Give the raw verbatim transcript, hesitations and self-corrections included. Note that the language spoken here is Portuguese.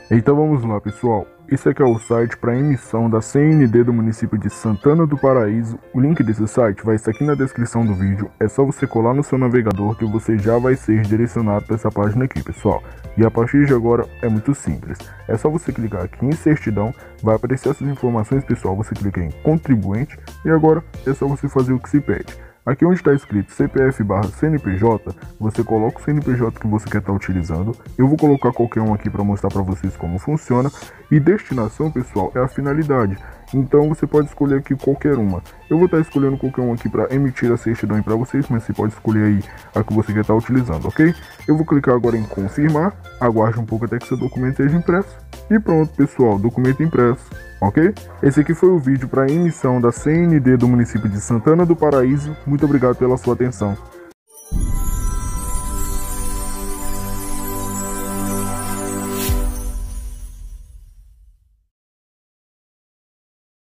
Então vamos lá, pessoal. Esse aqui é o site para emissão da C N D do município de Santana do Paraíso. O link desse site vai estar aqui na descrição do vídeo. É só você colar no seu navegador que você já vai ser direcionado para essa página aqui, pessoal. E a partir de agora é muito simples. É só você clicar aqui em certidão, vai aparecer essas informações, pessoal. Você clica em contribuinte e agora é só você fazer o que se pede. Aqui onde está escrito C P F barra C N P J, você coloca o C N P J que você quer estar utilizando. Eu vou colocar qualquer um aqui para mostrar para vocês como funciona. E destinação, pessoal, é a finalidade. Então você pode escolher aqui qualquer uma. Eu vou estar escolhendo qualquer um aqui para emitir a certidão para vocês, mas você pode escolher aí a que você quer estar utilizando, ok? Eu vou clicar agora em confirmar, aguarde um pouco até que seu documento seja impresso. E pronto, pessoal, documento impresso. Ok? Esse aqui foi o vídeo para emissão da C N D do município de Santana do Paraíso. Muito obrigado pela sua atenção.